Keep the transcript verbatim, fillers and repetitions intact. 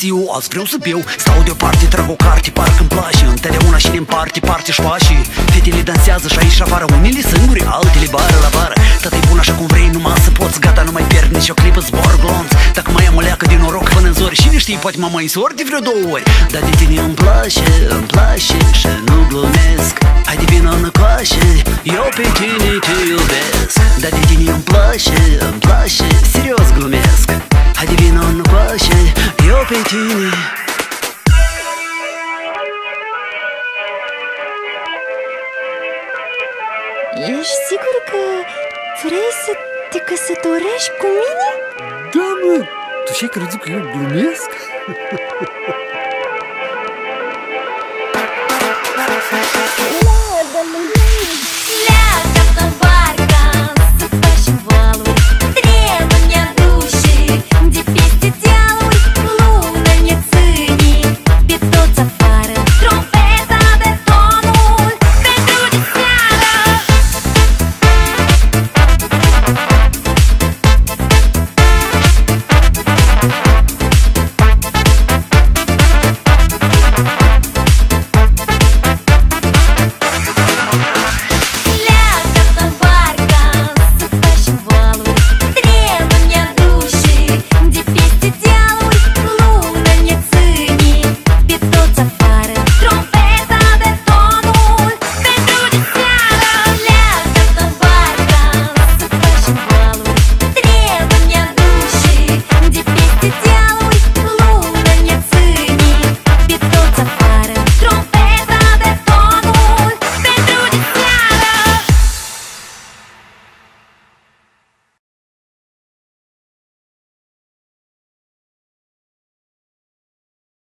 ziua, azi vreau să beau. Stau deoparte, trag o carte, parcă-mi place. Întotdeauna și ne-mparte, parte și pașii. Fetele dansează și aici afară, unele singure, altele bară la bară. Tata-i bun așa cum vrei, numai să poți. Gata, nu mai pierd nici o clipă, zbor glonț. Dacă mai am o leacă din noroc până în zori, cine știe, poate mă mai însori de vreo două ori. Dar de tine îmi place, îmi place și nu glumesc. Hai de vină în coașe, eu pe tine te iubesc. Dar de tine îmi place, îmi place, serios glumesc. Hai de vină în coașe, eu pe tine. Ești sigur că vrei să te căsătorești cu mine? Da, mă, tu și-ai crezut că eu glumesc?